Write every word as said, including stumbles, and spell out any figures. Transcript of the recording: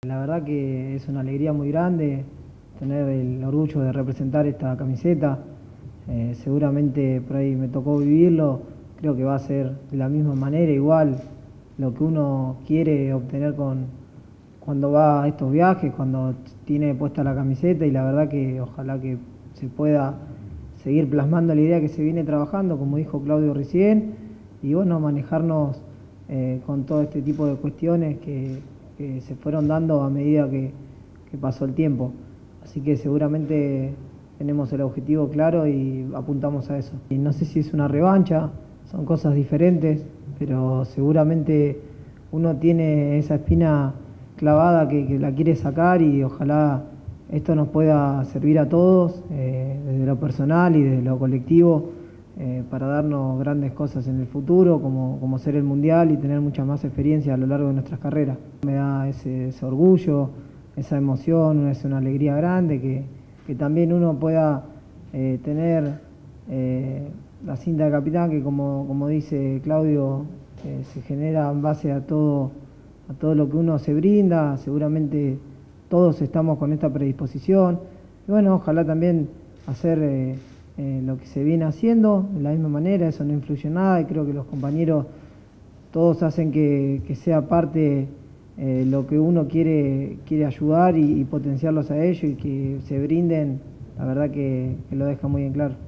La verdad que es una alegría muy grande tener el orgullo de representar esta camiseta. Eh, seguramente por ahí me tocó vivirlo, creo que va a ser de la misma manera, igual lo que uno quiere obtener con, cuando va a estos viajes, cuando tiene puesta la camiseta, y la verdad que ojalá que se pueda seguir plasmando la idea que se viene trabajando, como dijo Claudio recién, y bueno, manejarnos eh, con todo este tipo de cuestiones que, que se fueron dando a medida que, que pasó el tiempo. Así que seguramente tenemos el objetivo claro y apuntamos a eso. Y no sé si es una revancha, son cosas diferentes, pero seguramente uno tiene esa espina clavada que, que la quiere sacar, y ojalá esto nos pueda servir a todos, eh, desde lo personal y desde lo colectivo, eh, para darnos grandes cosas en el futuro, como, como ser el Mundial y tener mucha más experiencia a lo largo de nuestras carreras. Me da ese, ese orgullo, esa emoción, es una alegría grande que, que también uno pueda eh, tener eh, la cinta de capitán, que como, como dice Claudio, eh, se genera en base a todo, a todo lo que uno se brinda. Seguramente todos estamos con esta predisposición, y bueno, ojalá también hacer eh, eh, lo que se viene haciendo de la misma manera. Eso no influye en nada, y creo que los compañeros todos hacen que, que sea parte eh, lo que uno quiere, quiere ayudar y, y potenciarlos a ellos, y que se brinden, la verdad que, que lo deja muy en claro.